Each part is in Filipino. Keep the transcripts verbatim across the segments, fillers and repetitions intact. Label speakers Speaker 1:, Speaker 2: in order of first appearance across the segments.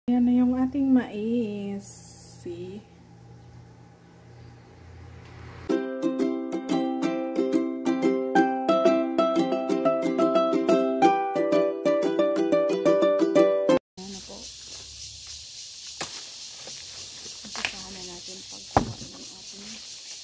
Speaker 1: Ayan na yung ating mais. See? Ayan na po. Isasahan na natin pagkuha ng ating mais.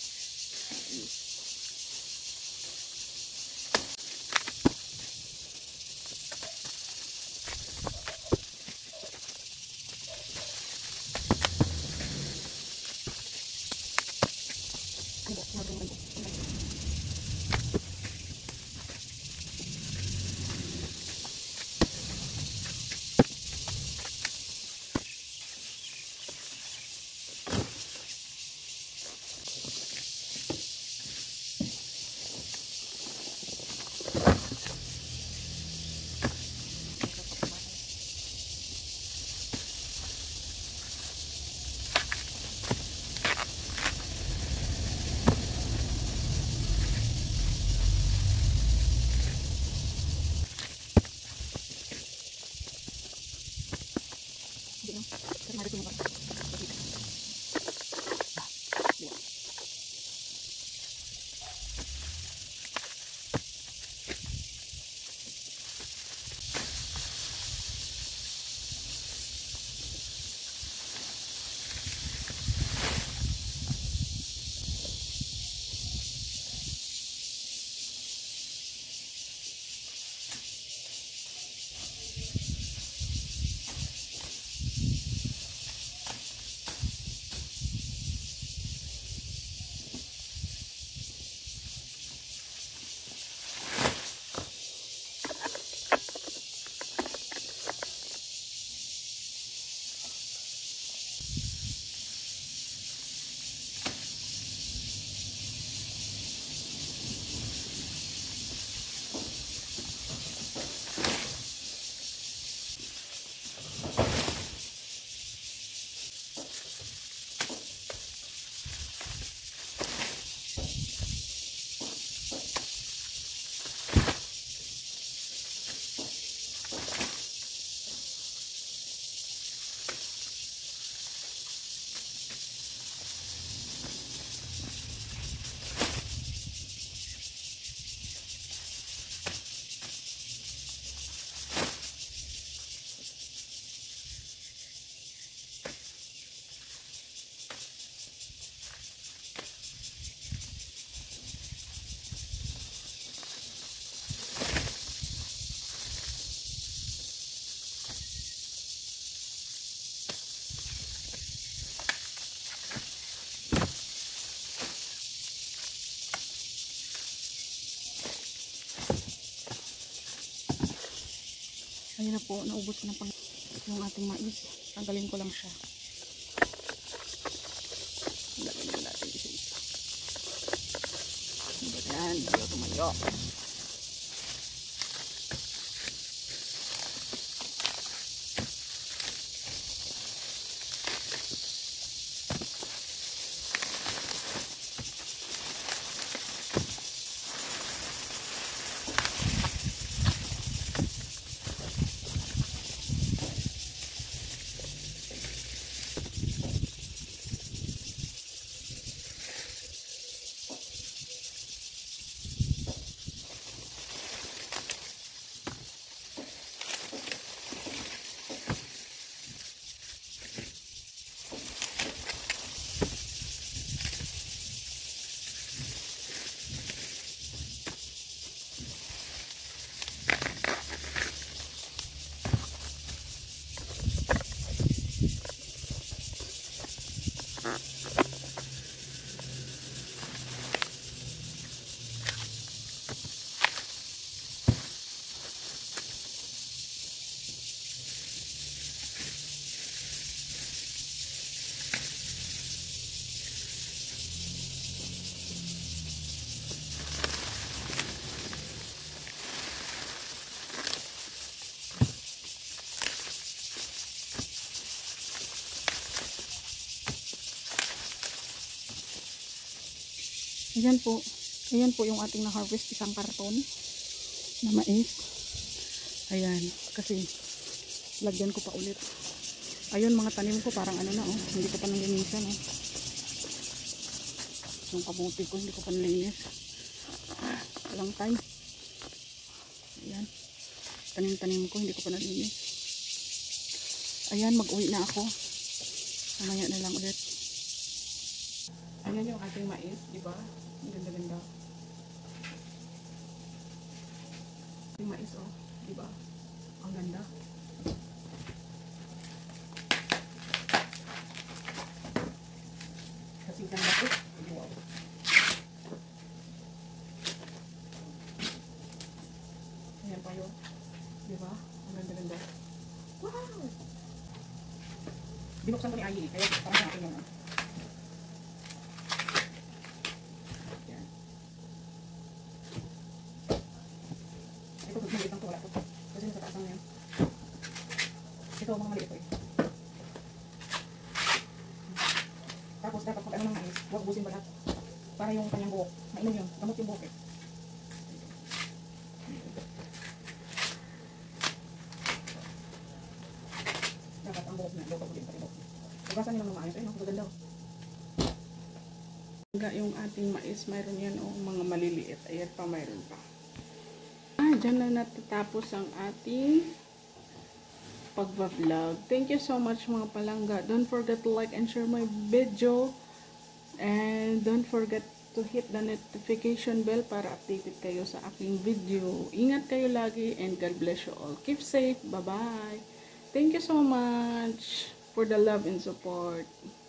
Speaker 1: Ayun na po, naubos ko na pang yung ating mais. Tanggalin ko lang siya. Tanggalin na natin isa-isa. Ayan, tumayo, tumayo. Ayan po. Ayan po yung ating na-harvest, isang karton na mais. Ayan. Kasi lagyan ko pa ulit. Ayun, mga tanim ko parang ano na, oh. Hindi ko pa nalinisan, oh. Yung kabuti ko, hindi ko pa nalinis. Walang time. Ayan. Tanim-tanim ko, hindi ko pa nalinis. Ayan, mag-uwi na ako. Mamaya na lang ulit. Ayan yung ating mais, diba? Ang ganda-ganda. Yung mais, oh. Diba? Ang ganda. Kasing ganda ko. Wow. Ayan pa yun. Diba? Ang ganda-ganda. Wow! Binuksan ko ni Ayi, kaya parang sa akin yung ano. Ayan. Ito, maliit lang ito. Wala ito. Kasi nasa taas lang yan. Ito, mga maliit ito eh. Tapos, dapat pag ano ng mais, huwag busin balat. Para yung kanyang buhok. Mainom yun. Gamot yung buhok eh. Dapat ang buhok niya. Buhok ko din pati buhok. Hugasan niyo lang ng maayos. Ayun, ang gaganda. Hangga yung ating mais, mayroon yan o mga maliliit. Ayan pa, mayroon pa. Ah, dyan na natatapos ang ating pagba-vlog. Thank you so much mga palangga. Don't forget to like and share my video. And don't forget to hit the notification bell para updated kayo sa aking video. Ingat kayo lagi and God bless you all. Keep safe. Bye-bye. Thank you so much for the love and support.